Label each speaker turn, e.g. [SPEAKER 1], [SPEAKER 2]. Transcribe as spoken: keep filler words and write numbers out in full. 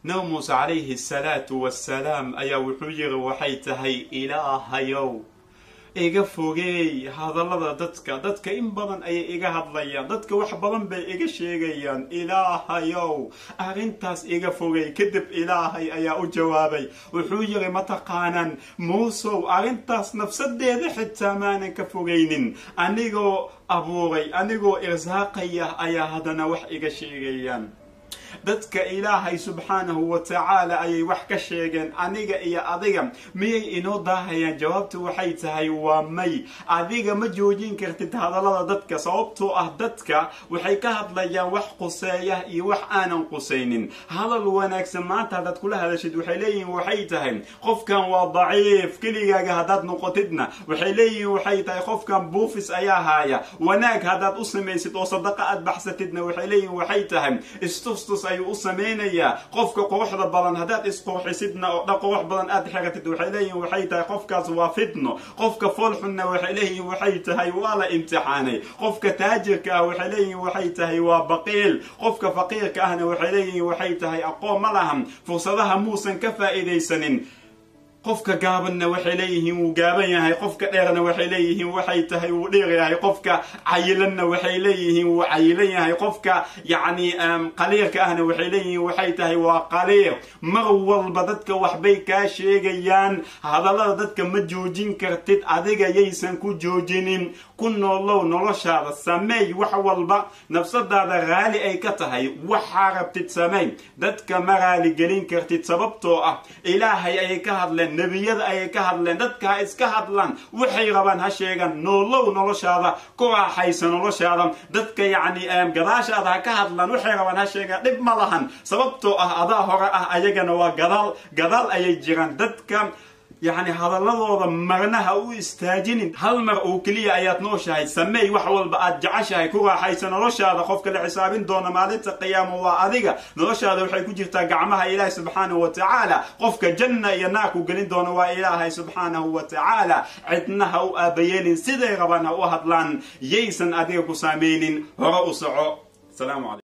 [SPEAKER 1] nabi muuse calayhi salaatu wassalaam ayaa wuxuu yiri waxay tahay ilaahayow iga fogeey hadallada dadka dadka in badan ay iga hadlayaan dadka wax badan bay iga sheegayaan ilaahayow arintaas iga fogeey kadib ilaahay ayaa u jawaabay wuxuu yiri mataqaanan muusow arintaas nafsadeeda xitaa maanan ka fogeynin anigoo abuuray anigoo irsaaqaya ayaa hadana wax iga sheegayaan dadka ilaahay subxaanahu wa tacaala ayay wax ka sheegeen aniga iyo adiga miyay inoo daahayaan jawaabtu waxay tahay waa may adiga ma joojin kartid hadallada dadka sababtoo ah dadka waxay ka hadlayaan wax quseeya iyo wax aanan qusaynin hadal wanaagsan maanta haddaad kula hadashid waxay leeyihiin waxay tahay qofkan waa daciif keligaaga haddaad noqotidna waxay leeyihiin waxay tahay qofkan buufis ayaa haaya wanaag haddaad u samaysid oo sadaqa aad baxsatidna waxay leeyihiin waxay tahay istustus ayuu u sameynaya qofka quruxda badan hadaad isqurxisidna oo dhaqox badan aad xiratid waxay leeyihiin waxay tahay qofkaas waa fitno qofka foolxunna waxay leeyihiin waxay tahay waa la imtixaanay qofka taajirka ah waxay leeyihiin waxay tahay waa baqiil qofka faqiirka ahna waxay leeyihiin waxay tahay aqoon ma lahan fursadaha muusan ka faa'iideysanin qofka gaabanna waxay leeyihiin wuu gaaban yahay qofka dheerna waxay leeyihiin waxay tahay wuu dheer yahay qofka cayilanna waxay leeyihiin wuu cayilan yahay qofka yacni qaliirka ahna waxay leeyihiin waxay tahay waa qaliir mar walba dadka waxbay kaa sheegayaan hadallada dadka ma joojin kartid adiga yaysan ku joojinin ku noolow noloshaada sameey wax walba nafsadaada raali ay ka tahay waxaa rabtid sameey dadka ma raali gelin kartid sababtoo ah ilaahay ayay ka hadleen nabiyada ayay ka hadleen dadka iska hadlaan waxay rabaan ha sheegan noolow noloshaada ku raaxaysa noloshaada dadka yacni gadaashaada ha ka hadlaan waxay rabaan ha sheegan dhib ma lahan sababtoo ah adaa hore ah ayagana waa gadaal gadaal ayay jiraan dadka يعني هذا الله مرنها أو استاجين هل مر أو كلية آيات نوشة سمي وحول بقى جعشة كورة حيث نرشة هذا خوف كل حسابين دون مالت القيام وأذيك نرشة هذا وحيكون تجعمها إله سبحانه وتعالى خوف كجنة يناك وقلين دون وإله سبحانه وتعالى عدنها وأبيين سيد ربنا وهدلان ييسن أذيك سامين هرأسعو. السلام عليكم.